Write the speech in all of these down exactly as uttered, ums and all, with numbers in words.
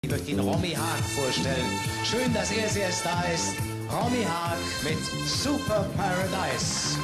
Ich möchte Ihnen Romy Haag vorstellen. Schön, dass er sie erst da ist. Romy Haag mit Superparadise.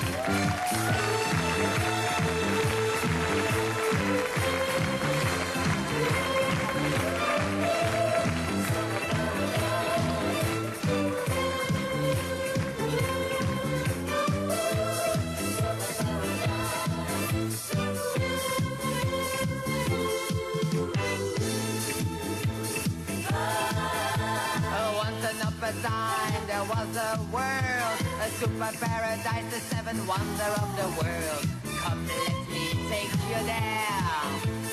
Time there was a world, a super paradise, the seventh wonder of the world. Come, let me take you there.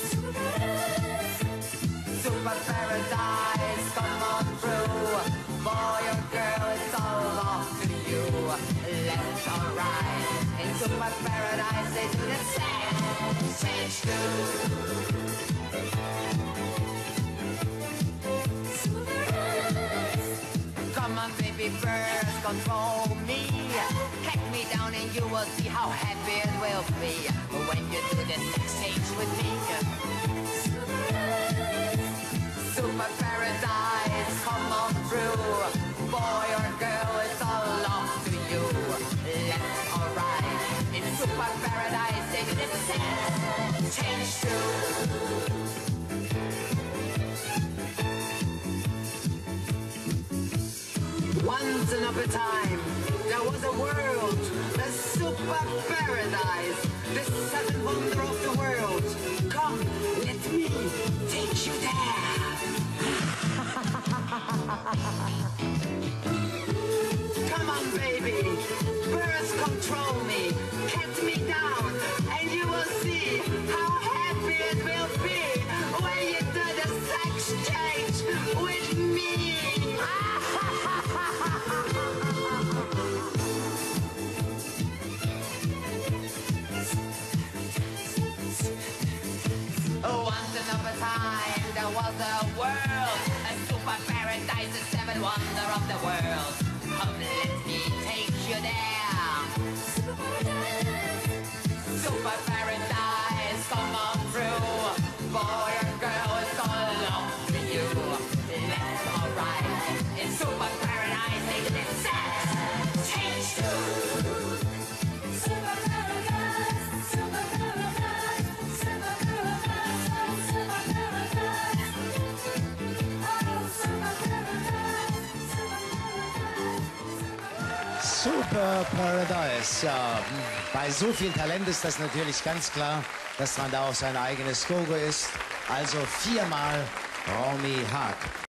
Super paradise, come on through. Boy or girl, it's all up to you. Left or right, in super paradise they do the same. Change to baby birds, control me. Hack me down and you will see how happy it will be when you do the sex change with me. Super paradise, come on through. Boy or girl, it's all up to you. Left or right, in super paradise they do the sex change too. Once upon a time, there was a world, a super paradise, the seventh wonder of the world. Come, let me take you there. Come on, baby, birds control me, cat me down, and you will see how happy it will be when you do the sex change with me. Once upon a time there was a world, a super paradise, the seventh wonder of the world. Come, let me take you there. Super paradise, come on through. Boy or girl, it's all up to you. Left or right, in super paradise they do the sex change too. Super paradise, super paradise, super paradise, super paradise. Oh, super paradise, super paradise. Super Paradise, ja. Bei so viel Talent ist das natürlich ganz klar, dass man da auch sein eigenes Logo ist. Also viermal Romy Haag.